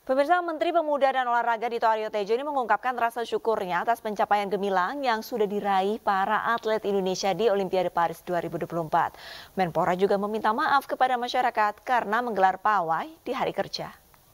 Pemirsa, Menteri Pemuda dan Olahraga Dito Aryo Tejo ini mengungkapkan rasa syukurnya atas pencapaian gemilang yang sudah diraih para atlet Indonesia di Olimpiade Paris 2024. Menpora juga meminta maaf kepada masyarakat karena menggelar pawai di hari kerja.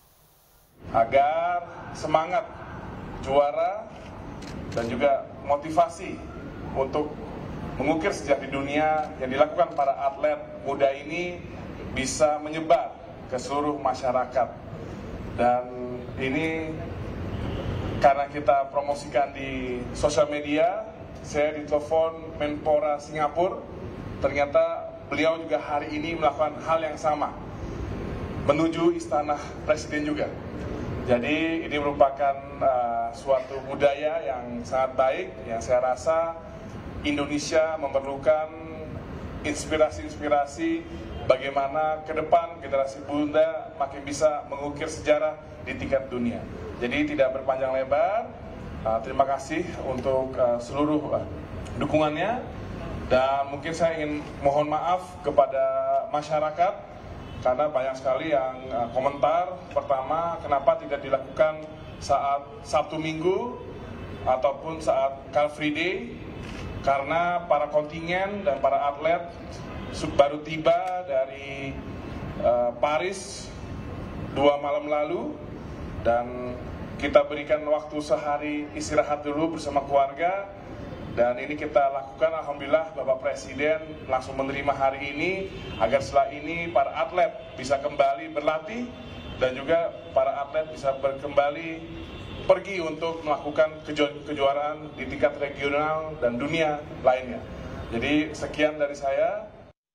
Agar semangat juara dan juga motivasi untuk mengukir sejarah di dunia yang dilakukan para atlet muda ini bisa menyebar ke seluruh masyarakat. Dan ini karena kita promosikan di sosial media, saya ditelepon Menpora Singapura, ternyata beliau juga hari ini melakukan hal yang sama, menuju istana presiden juga. Jadi ini merupakan suatu budaya yang sangat baik, yang saya rasa Indonesia memerlukan inspirasi-inspirasi bagaimana ke depan generasi muda makin bisa mengukir sejarah di tingkat dunia. Jadi tidak berpanjang lebar, terima kasih untuk seluruh dukungannya, dan mungkin saya ingin mohon maaf kepada masyarakat karena banyak sekali yang komentar. Pertama, kenapa tidak dilakukan saat Sabtu Minggu ataupun saat Car Free Day, karena para kontingen dan para atlet baru tiba dari Paris 2 malam lalu, dan kita berikan waktu sehari istirahat dulu bersama keluarga, dan ini kita lakukan. Alhamdulillah Bapak Presiden langsung menerima hari ini agar setelah ini para atlet bisa kembali berlatih dan juga para atlet bisa kembali pergi untuk melakukan kejuaraan di tingkat regional dan dunia lainnya. Jadi sekian dari saya.